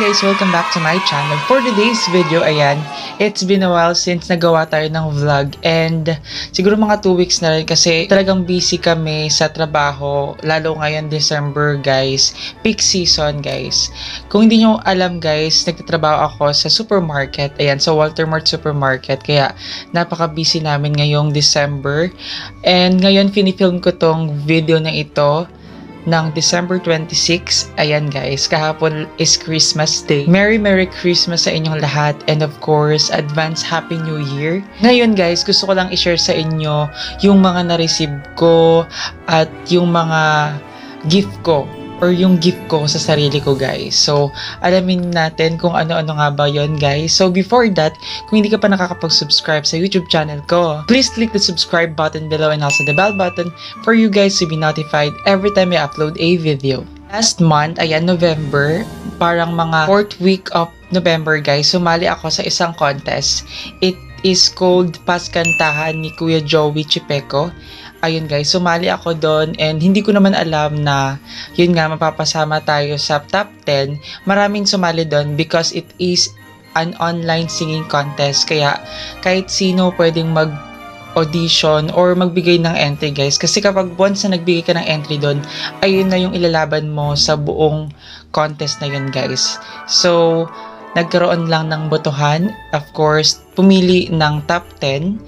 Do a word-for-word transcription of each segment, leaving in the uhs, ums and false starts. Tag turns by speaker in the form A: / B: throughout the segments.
A: guys! Welcome back to my channel. For today's video, ayan, it's been a while since nagawa tayo ng vlog and siguro mga two weeks na rin kasi talagang busy kami sa trabaho, lalo ngayon December guys, peak season guys. Kung hindi nyo alam guys, nagtatrabaho ako sa supermarket, ayan, sa Walter Mart Supermarket, kaya napaka-busy namin ngayong December. And ngayon, finifilm ko tong video na ito ng December twenty-sixth. Ayan guys, kahapon is Christmas Day. Merry Merry Christmas sa inyong lahat and of course, advance Happy New Year. Ngayon guys, gusto ko lang i-share sa inyo yung mga na-receive ko at yung mga gift ko or yung gift ko sa sarili ko guys. So, alamin natin kung ano-ano nga ba yon guys. So, before that, kung hindi ka pa nakakapag-subscribe sa YouTube channel ko, please click the subscribe button below and also the bell button for you guys to be notified every time I upload a video. Last month, ayan, November, parang mga fourth week of November guys, sumali ako sa isang contest. It is called Paskantahan ni Kuya Joey Chipeco. Ayun guys, sumali ako doon and hindi ko naman alam na yun nga, mapapasama tayo sa top ten. Maraming sumali doon because it is an online singing contest. Kaya kahit sino pwedeng mag-audition or magbigay ng entry guys. Kasi kapag once na nagbigay ka ng entry doon, ayun na yung ilalaban mo sa buong contest na yun guys. So, nagkaroon lang ng botohan. Of course, pumili ng top ten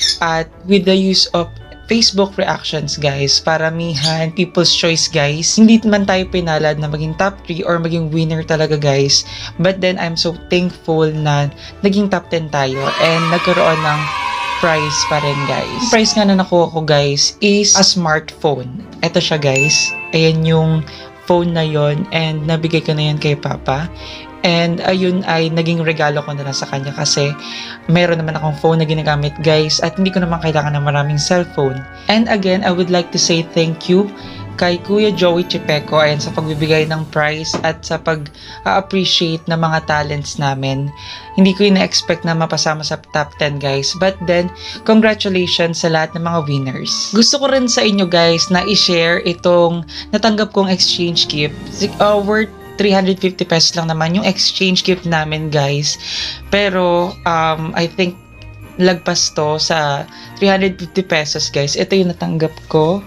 A: at with the use of Facebook reactions guys, paramihan, people's choice guys. Hindi man tayo pinalad na maging top three or maging winner talaga guys. But then I'm so thankful na naging top ten tayo and nagkaroon ng prize pa rin guys. Yung prize nga na nakuha ko guys is a smartphone. Ito siya guys. Ayan yung phone na yon and nabigay ko na yan kay Papa. And ayun ay naging regalo ko na lang sa kanya kasi meron naman akong phone na ginagamit guys at hindi ko naman kailangan ng maraming cellphone. And again, I would like to say thank you kay Kuya Joey Chipeco ayan sa pagbibigay ng prize at sa pag-appreciate ng mga talents namin. Hindi ko ina-expect na mapasama sa top ten guys, but then congratulations sa lahat ng mga winners. Gusto ko rin sa inyo guys na i-share itong natanggap kong exchange gift uh, worth three hundred fifty pesos lang naman yung exchange gift namin guys. Pero um, I think lagpas to sa three hundred fifty pesos guys. Ito yung natanggap ko.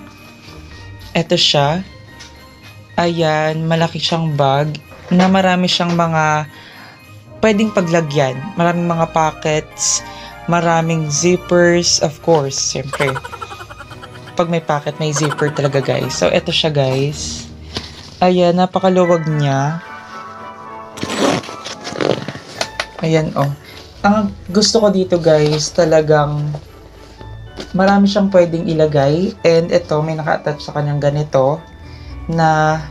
A: Ito siya. Ayan, malaki siyang bag na marami siyang mga pwedeng paglagyan. Maraming mga pockets, maraming zippers, of course, siyempre. Pag may pocket, may zipper talaga guys. So ito siya guys. Ayan, napakaluwag niya. Ayan, oh. Ang gusto ko dito, guys, talagang marami siyang pwedeng ilagay. And ito, may naka-attach sa kanyang ganito na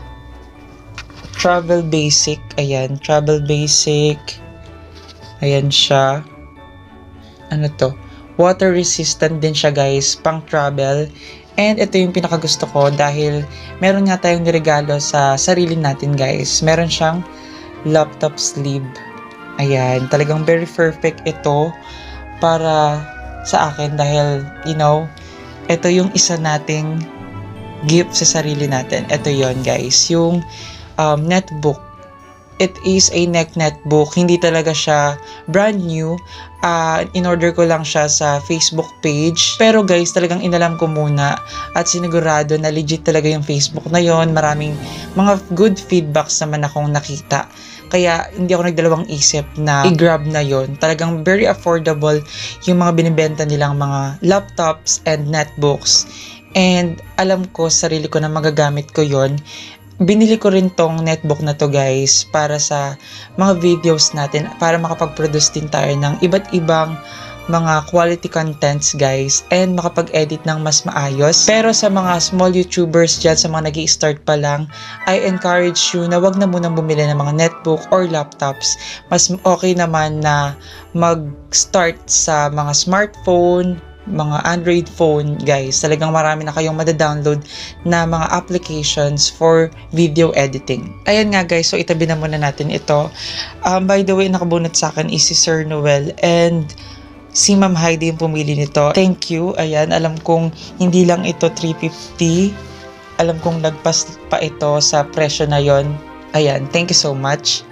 A: travel basic. Ayan, travel basic. Ayan siya. Ano to? Water resistant din siya, guys. Pang travel. And ito yung pinakagusto ko dahil meron nga tayong niregalo sa sarili natin guys. Meron siyang laptop sleeve. Ayan, talagang very perfect ito para sa akin dahil, you know, ito yung isa nating gift sa sarili natin. Ito yon guys, yung um, netbook. It is a neck netbook. Hindi talaga siya brand new. Uh, in-order ko lang siya sa Facebook page. Pero guys, talagang inalam ko muna at sinigurado na legit talaga yung Facebook na yon. Maraming mga good feedbacks naman akong nakita. Kaya hindi ako nagdalawang isip na i-grab na yon. Talagang very affordable yung mga binibenta nilang mga laptops and netbooks. And alam ko, sarili ko na magagamit ko yon. Binili ko rin tong netbook na to guys para sa mga videos natin para makapag-produce din tayo ng iba't ibang mga quality contents guys and makapag-edit ng mas maayos. Pero sa mga small YouTubers dyan, sa mga nag-i-start pa lang, I encourage you na wag na munang bumili ng mga netbook or laptops. Mas okay naman na mag-start sa mga smartphone, mga Android phone guys. Talagang marami na kayong mada-download na mga applications for video editing. Ayan nga guys, so itabi na muna natin ito. Um, by the way, nakabunot sa akin is si Sir Noel and si Ma'am Heidi yung pumili nito. Thank you. Ayan, alam kong hindi lang ito three fifty. Alam kong nagpas pa ito sa presyo na yon. Ayan, thank you so much.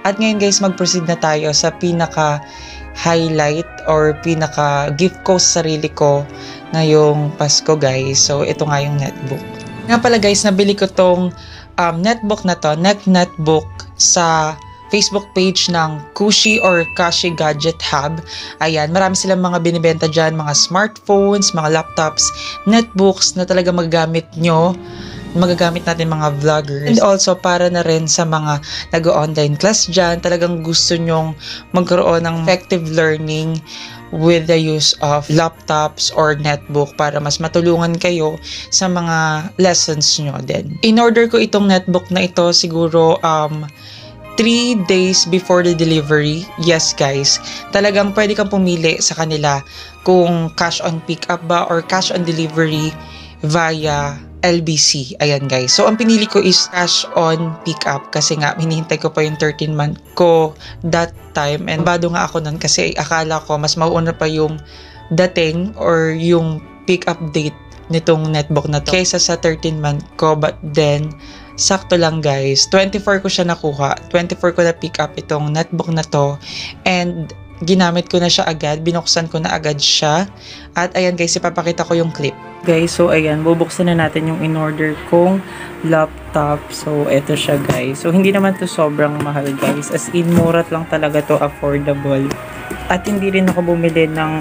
A: At ngayon guys, mag-proceed na tayo sa pinaka highlight or pinaka gift ko sa sarili ko ngayong Pasko guys. So ito nga yung netbook. Nga pala guys, nabili ko tong um, netbook na to, neck netbook sa Facebook page ng Kushi or Kashi Gadget Hub. Ayan, marami silang mga binibenta dyan, mga smartphones, mga laptops, netbooks na talaga magagamit nyo, magagamit natin mga vloggers. And also, para na rin sa mga nag-online class dyan, talagang gusto nyong magkaroon ng effective learning with the use of laptops or netbook para mas matulungan kayo sa mga lessons nyo din. In order ko itong netbook na ito, siguro, um, three days before the delivery. Yes guys, talagang pwede kang pumili sa kanila kung cash on pickup ba or cash on delivery via L B C. Ayan guys. So ang pinili ko is cash on pickup kasi nga hinihintay ko pa yung thirteen month ko that time, and bado nga ako nun kasi akala ko mas mauuna pa yung dating or yung pick-up date nitong netbook na to kaysa sa thirteen month ko, but then sakto lang guys, twenty-four ko siya nakuha, twenty-four ko na pick up itong netbook na to, and ginamit ko na siya agad, binuksan ko na agad siya. At ayan guys, ipapakita ko yung clip guys. So ayan, bubuksan na natin yung in-order kong laptop. So eto siya guys. So hindi naman to sobrang mahal guys, as in murat lang talaga to, affordable. At hindi rin ako bumili ng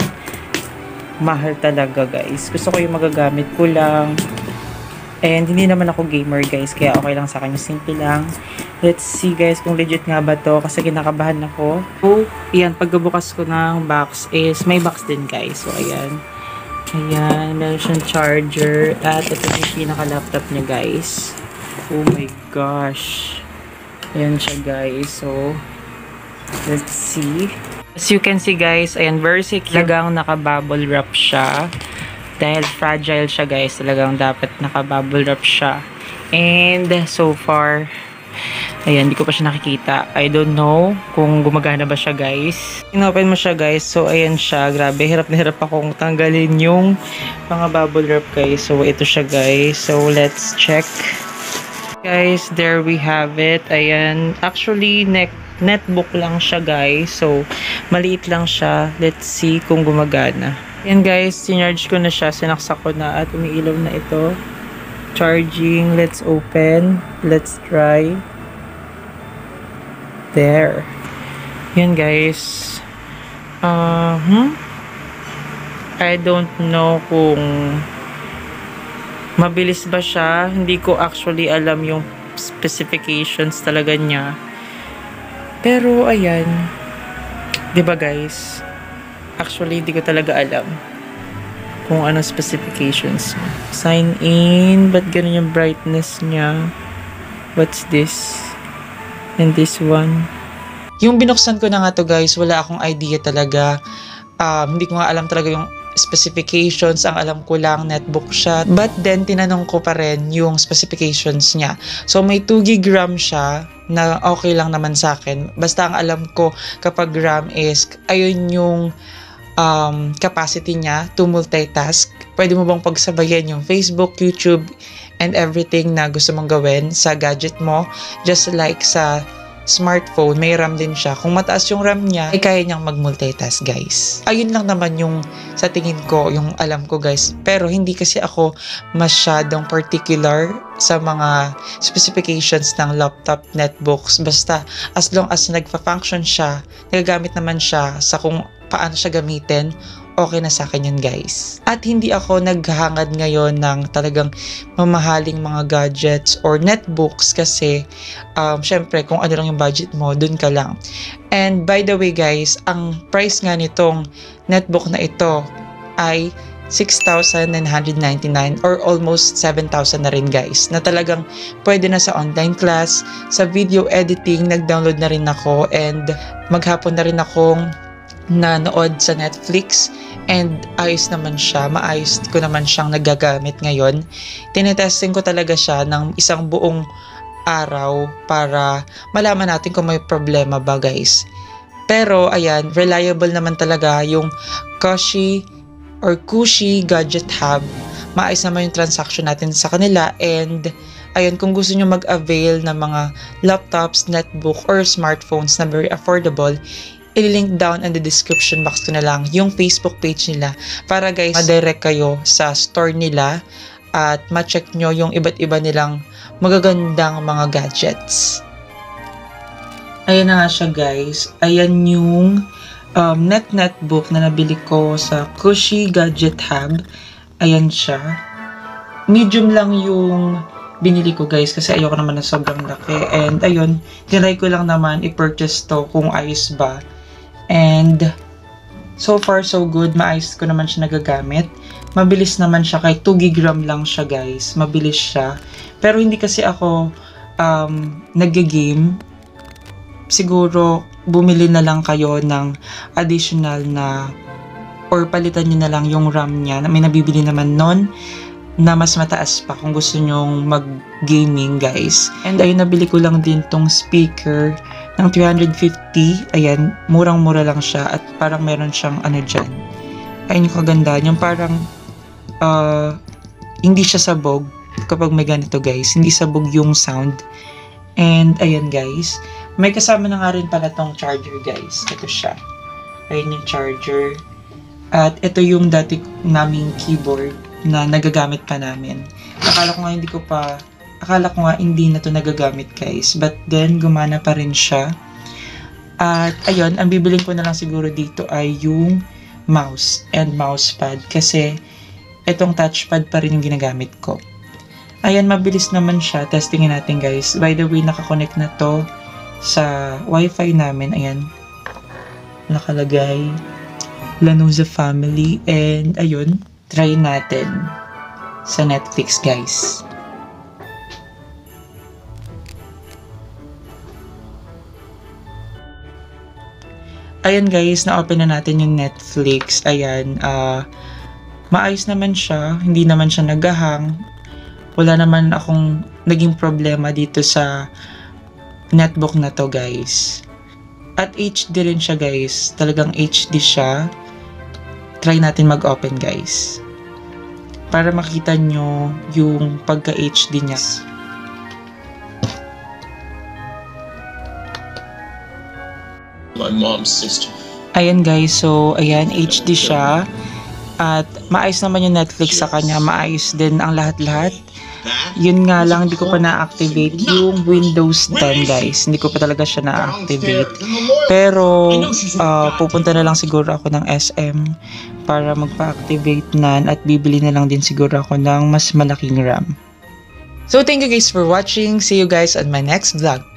A: mahal talaga guys, gusto ko yung magagamit ko lang. And hindi naman ako gamer guys, kaya okay lang sa akin, simple lang. Let's see guys kung legit nga ba to kasi kinakabahan ako. So, ayan, pagbubukas ko ng box is may box din guys. So, ayan. Ayan, meron siyang charger. At ito yung pinaka-laptop niya guys. Oh my gosh. Ayan siya guys. So, let's see. As you can see guys, ayan, very secure. Talagang naka-bubble wrap siya. Dahil fragile siya guys, talagang dapat naka-bubble wrap siya. And so far, ayan, hindi ko pa siya nakikita. I don't know kung gumagana ba siya guys. Inopen mo siya guys, so ayan siya. Grabe, hirap na hirap akong tanggalin yung mga bubble wrap guys. So ito siya guys. So let's check. Guys, there we have it. Ayan, actually neck netbook lang siya guys. So maliit lang siya. Let's see kung gumagana. Yan guys, sinarge ko na siya, sinaksak ko na at umiilaw na ito. Charging, let's open, let's try. There. Yan guys. Uh, hmm? I don't know kung mabilis ba siya. Hindi ko actually alam yung specifications talaga niya. Pero ayan. 'Di ba guys? Actually, hindi ko talaga alam kung ano specifications. Sign in. Ba't ganun yung brightness niya? What's this? And this one. Yung binuksan ko na nga to guys, wala akong idea talaga. Um, hindi ko nga alam talaga yung specifications. Ang alam ko lang, netbook siya. But then, tinanong ko pa rin yung specifications niya. So, may two gig RAM siya na okay lang naman sa akin. Basta ang alam ko kapag RAM is, ayun yung Um, capacity niya to multitask. Pwede mo bang pagsabayan yung Facebook, YouTube, and everything na gusto mong gawin sa gadget mo. Just like sa smartphone, may RAM din siya. Kung mataas yung RAM niya, ay kaya niyang mag-multitask guys. Ayun lang naman yung sa tingin ko, yung alam ko guys. Pero hindi kasi ako masyadong particular sa mga specifications ng laptop netbooks. Basta as long as nagpa-function siya, nagagamit naman siya sa kung paano siya gamitin, okay na sa akin yun guys. At hindi ako naghahangad ngayon ng talagang mamahaling mga gadgets or netbooks kasi um, syempre kung ano lang yung budget mo, dun ka lang. And by the way guys, ang price nga nitong netbook na ito ay six thousand nine hundred ninety-nine or almost seven thousand na rin guys, na talagang pwede na sa online class, sa video editing, nag-download na rin ako, and maghapon na rin akong nanood sa Netflix, and ayos naman siya, maayos ko naman siyang nagagamit ngayon. Tinetesting ko talaga siya ng isang buong araw para malaman natin kung may problema ba guys. Pero ayan, reliable naman talaga yung Kashi or Kushi Gadget Hub. Maayos naman yung transaction natin sa kanila, and ayun, kung gusto nyo mag-avail ng mga laptops, netbook, or smartphones na very affordable, i-link down in the description box ko na lang yung Facebook page nila para guys, ma-direct kayo sa store nila at ma-check nyo yung iba't iba nilang magagandang mga gadgets. Ayan na nga siya guys. Ayan yung um, net netbook na nabili ko sa Cushy Gadget Hub. Ayan siya. Medium lang yung binili ko guys kasi ayoko naman na sobrang laki. And ayun, tinry ko lang naman i-purchase to kung ayos ba. And so far so good. Maayos ko naman siya nagagamit. Mabilis naman siya, kahit two gigabytes lang siya guys. Mabilis siya. Pero hindi kasi ako um, nag-game. Siguro bumili na lang kayo ng additional na or palitan nyo na lang yung RAM niya. May nabibili naman nun na mas mataas pa kung gusto nyong mag-gaming guys. And ayun, nabili ko lang din tong speaker ng three hundred fifty. Ayan, murang-mura lang siya at parang meron siyang ano dyan. Ayun yung kagandahan. Yung parang uh, hindi siya sabog kapag may ganito guys. Hindi sabog yung sound. And ayan guys, may kasama na nga rin pala tong charger guys. Ito siya. Ayun yung charger. At ito yung dati naming keyboard na nagagamit pa namin. Akala ko nga hindi ko pa, akala ko nga hindi na to nagagamit guys. But then, gumana pa rin siya. At ayun, ang bibiling ko na lang siguro dito ay yung mouse and mousepad. Kasi, itong touchpad pa rin yung ginagamit ko. Ayan, mabilis naman siya. Testingin natin guys. By the way, nakakonect na to sa wifi namin. Ayan. Nakalagay. Lanuza Family. And ayun, try natin sa Netflix guys. Ayan guys, na-open na natin yung Netflix. Ayan, uh, maayos naman siya. Hindi naman siya nagahang. Wala naman akong naging problema dito sa netbook na to guys. At H D rin siya guys. Talagang H D siya. Try natin mag-open guys. Para makita nyo yung pagka-H D niya.
B: My mom's sister.
A: Ayan guys, so ayan, H D siya. At maayos naman yung Netflix sa kanya. Maayos din ang lahat-lahat. Yun nga lang, hindi ko pa na-activate yung Windows ten guys. Hindi ko pa talaga siya na-activate. Pero, uh, pupunta na lang siguro ako ng S M para magpa-activate na at bibili na lang din siguro ako ng mas malaking RAM. So, thank you guys for watching. See you guys on my next vlog.